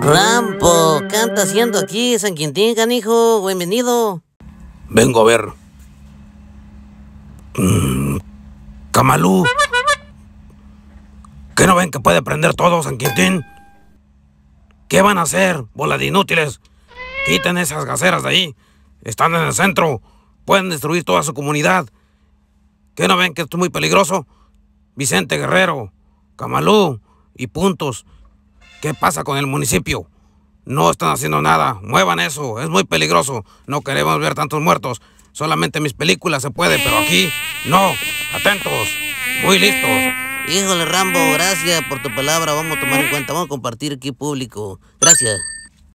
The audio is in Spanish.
Rampo, ¿qué anda haciendo aquí, San Quintín, canijo? Bienvenido. Vengo a ver. Camalú. ¿Qué no ven que puede prender todo, San Quintín? ¿Qué van a hacer, bola de inútiles? Quiten esas gaseras de ahí. Están en el centro. Pueden destruir toda su comunidad. ¿Qué no ven que esto es muy peligroso? Vicente Guerrero, Camalú y Puntos. ¿Qué pasa con el municipio? No están haciendo nada. Muevan eso. Es muy peligroso. No queremos ver tantos muertos. Solamente en mis películas se puede, pero aquí no. Atentos. Muy listos. Híjole, Rambo, gracias por tu palabra. Vamos a tomar en cuenta. Vamos a compartir aquí público. Gracias.